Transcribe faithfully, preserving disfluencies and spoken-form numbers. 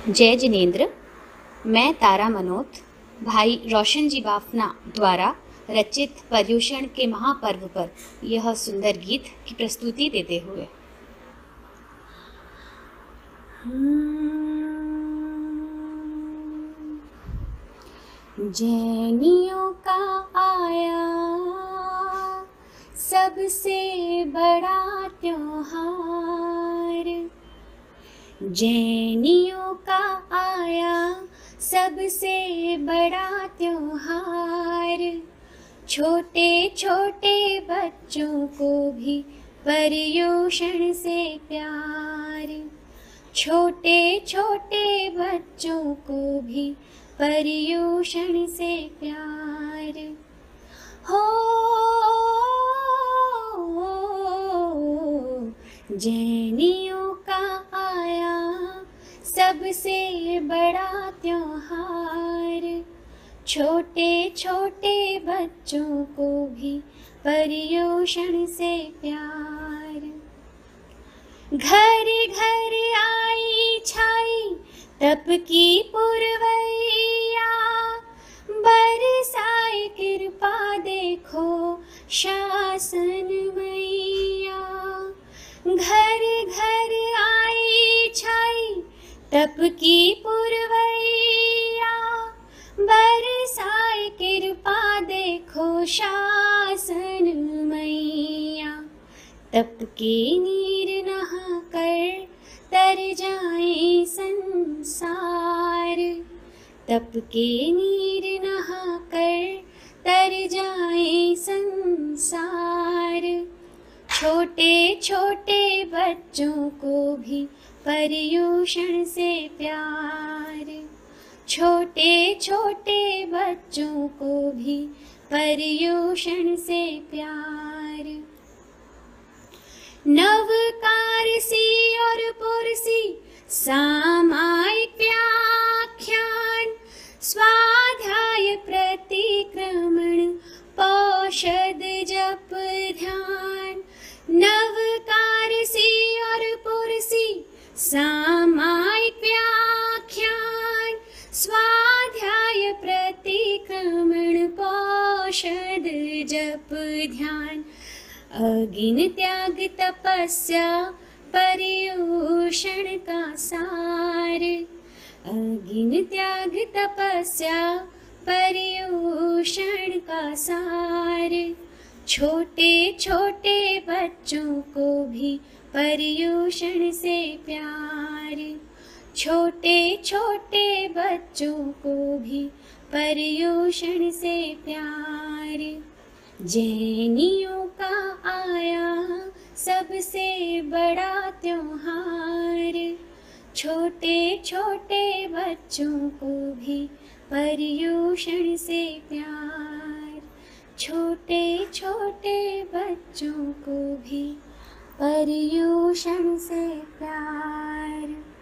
जय जिनेन्द्र। मैं तारा मनोत भाई रोशन जी बाफना द्वारा रचित पर्यूषण के महापर्व पर यह सुंदर गीत की प्रस्तुति देते हुए जैनियों का आया सबसे बड़ा त्योहार, जैनियों का आया सबसे बड़ा त्योहार। छोटे छोटे बच्चों को भी पर्यूषण से प्यार, छोटे छोटे बच्चों को भी पर्यूषण से प्यार। हो जैनियों का आया सबसे बड़ा त्योहार, छोटे छोटे बच्चों को भी पर्यूषण से प्यार। घर घर आई छाई तप की पुरवैया, बरसाए कृपा देखो शासन मैया। घर घर आई छाई तप की पुरवैया, बरसाए कृपा देखो शासन मैया। तप के नीर नहा कर तर जाए संसार, तप के नीर नहा कर तर जाए संसार। छोटे छोटे बच्चों को भी पर्यूषण से प्यार, छोटे छोटे बच्चों को भी पर्यूषण से प्यार। नवकारसी और पुरसी सामायिक व्याख्यान, स्वाध्याय प्रतिक्रमण पौषध जप ध्यान। नवकारसी और पुरसी सामायिक व्याख्यान, स्वाध्याय प्रतिक्रमण पौषध जप ध्यान। अगिन त्याग तपस्या पर्यूषण का सार, अगिन त्याग तपस्या पर्यूषण का सार। छोटे छोटे बच्चों को भी पर्यूषण से प्यार, छोटे छोटे बच्चों को भी पर्यूषण से प्यार। जैनियों का आया सबसे बड़ा त्योहार, छोटे छोटे बच्चों को भी पर्यूषण से प्यार, छोटे छोटे बच्चों को भी पर्यूषण से प्यार।